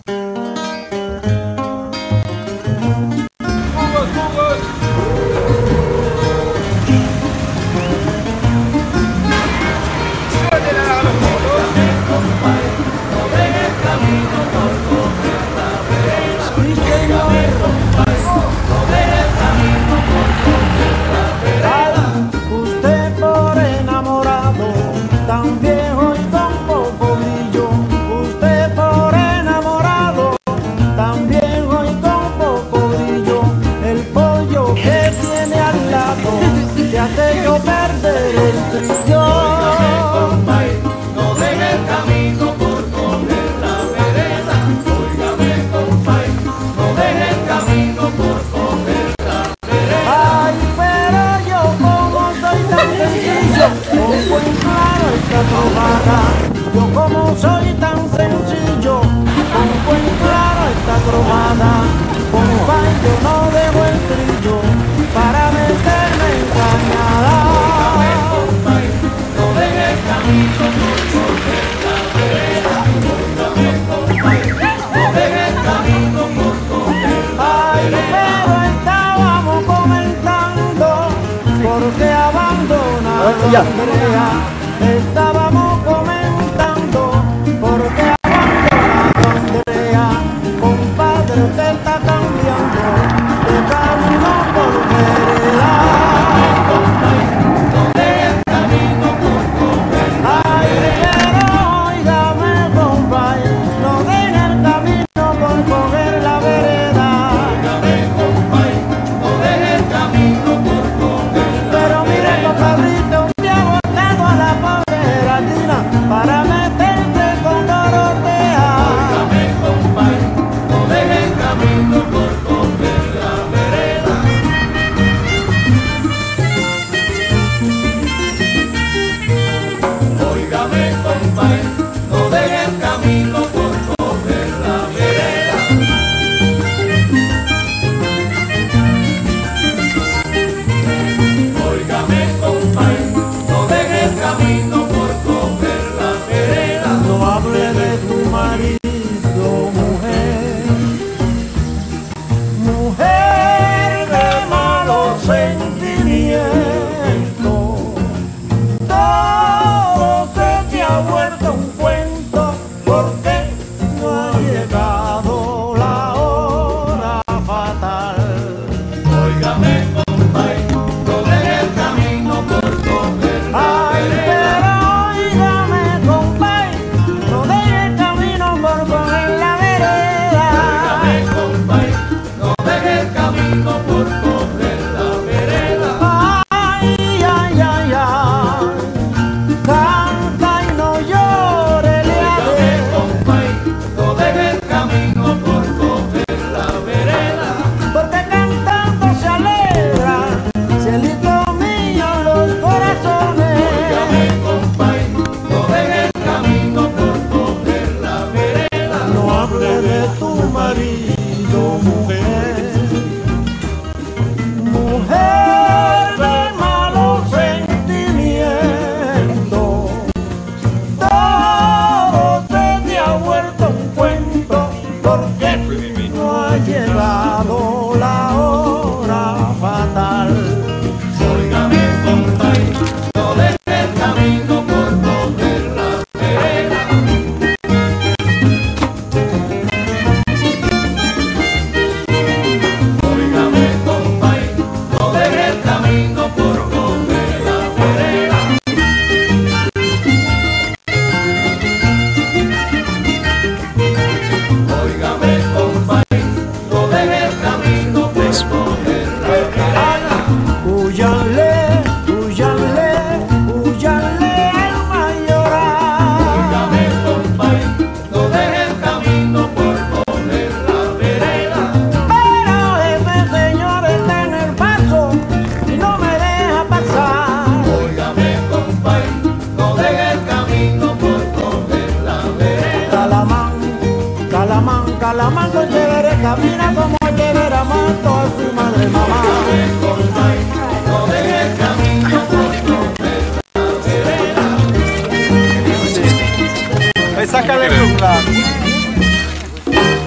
Estábamos comentando porque abandonado Andrea, compadre, usted está cambiando de camino por vereda. No deje el camino por coger la vereda. Óigame, compadre, no deje el camino por coger la vereda. Óigame, compadre, no deje el camino por coger la vereda. Pero mire, compadrito, para meterte con Dorotea. Óigame, compadre, no deje el camino por coger la vereda. Óigame, compadre, no deje el camino por coger la vereda. Óigame, compadre, no deje el camino por coger la vereda. No hable de tu marido, mujer, mujer de malos sentimientos. Todo se te ha vuelto un cuento porque no ha llegado la hora fatal. Óigame, compadre, no deje el camino por coger la vereda. Por coger la vereda. Ay, ay, ay, ay, canta y no llore, le haré. Compay, no deje el camino por coger la vereda. Porque cantando se alegra, cielito mío, los corazones. Óigame, compay, no deje el camino por coger la vereda. No hable de tu marido, mujer, mujer de malos sentimientos. Todo se te ha vuelto un cuento porque no ha llegado la hora fatal. Óigame, compadre, no deje el camino por coger la vereda. Óigame, compadre, no deje el camino por coger la vereda. Óigame, compadre, no deje el camino por coger la vereda. Húyanle, húyanle, húyanle al mayoral. Óigame, compadre, no deje el camino por coger la vereda. Pero ese señor está en el paso y no me deja pasar. Óigame, compadre, no deje el camino por coger la vereda. Calamán, calamán, calamán, con chévere camina como chévere amando a su madre mamá. Óigame, compadre, no deje el camino por coger la vereda. Me saca de luz.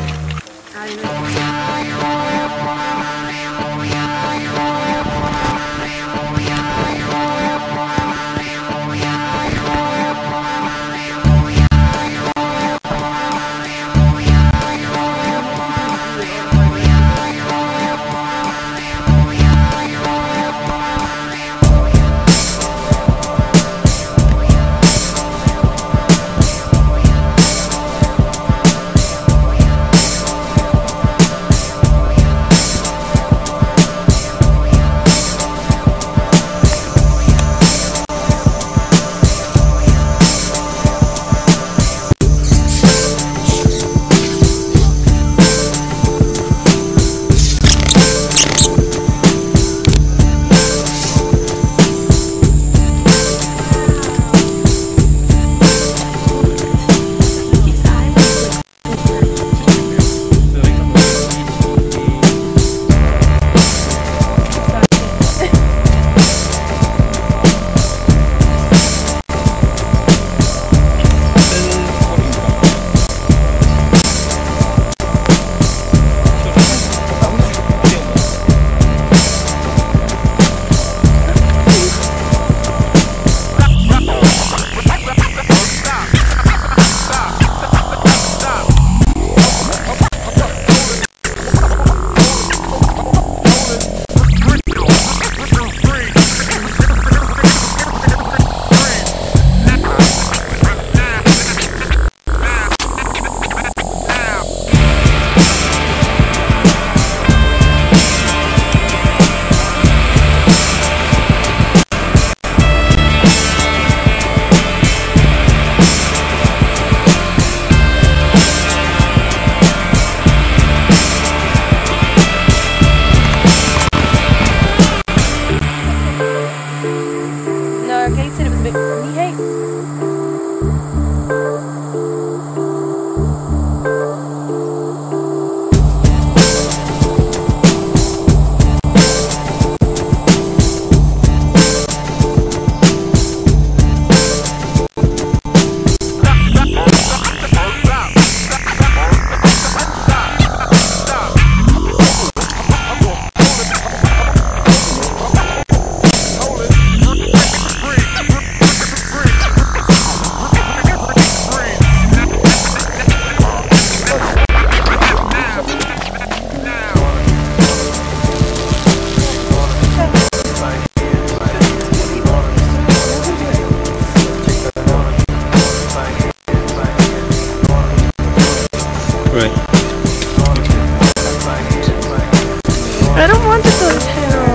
I don't want to go to Terrell.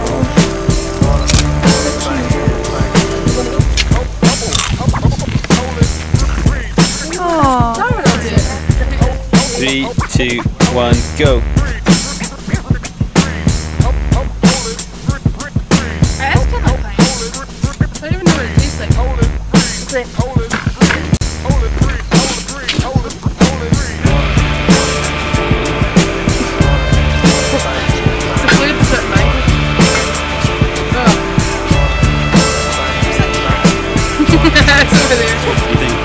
Oh. 3, 2, 1, go. That's kind of like pine. I don't even know what it tastes like. It's like, it's over there. You think?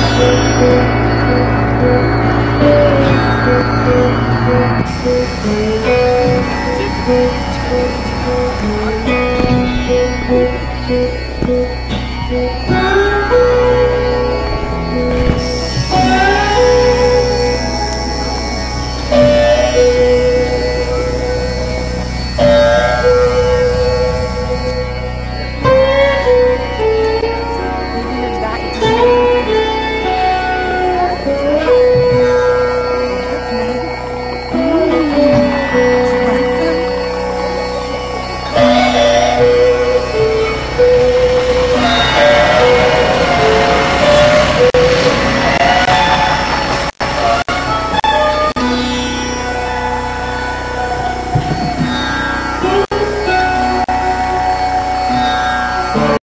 Thank you.